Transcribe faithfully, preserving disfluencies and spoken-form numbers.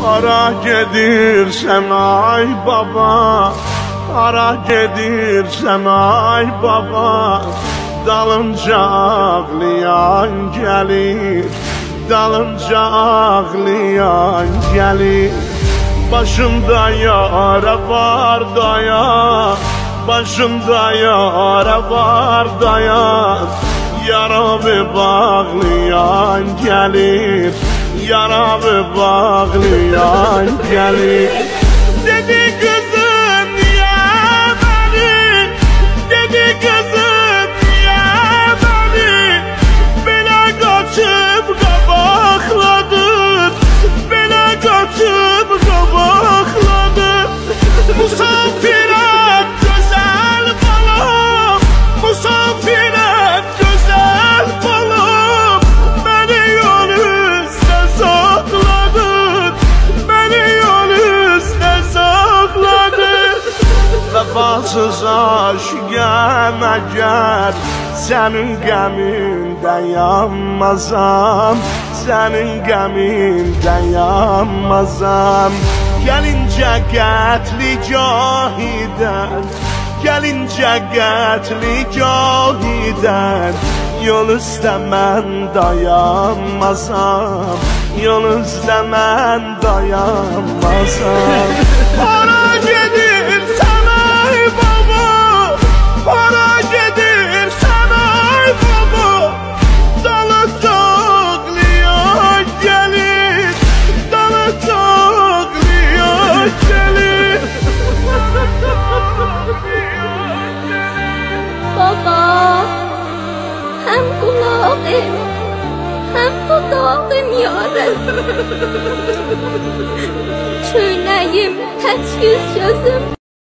Hara gedirsen ay baba, hara gedirsen ay baba, dalınca ağlayan gelir, dalınca ağlayan gelir. Başında yara var dayan, başında yara var dayan, yaramı bağlayan gelir, yaramı bağlayan gelir. Dedi kızım niye beni, dedi kızım niye beni böyle kaçıp kabakladın, böyle kaçıp kabakladın. Musafire güzel balam, musafire güzel balam, beni yol üstüne sakladın, beni yol üstüne sakladın. Vefasız aşıqəm əgər, sənin qəmindən yanmazam, sənin qəmindən yanmazam. Gəlincə qətligahidən, gəlincə qətligahidən, yol üstə mən dayanmazam, yol üstə mən dayanmazam. Hara gedirsən ay baba, hara gedirsən ay baba, dalınca ağlayan gelir, dalınca ağlayan gelir. Baba, hem kulağım, hem dudağım yarım, çöynəyim, tək yüz gözüm.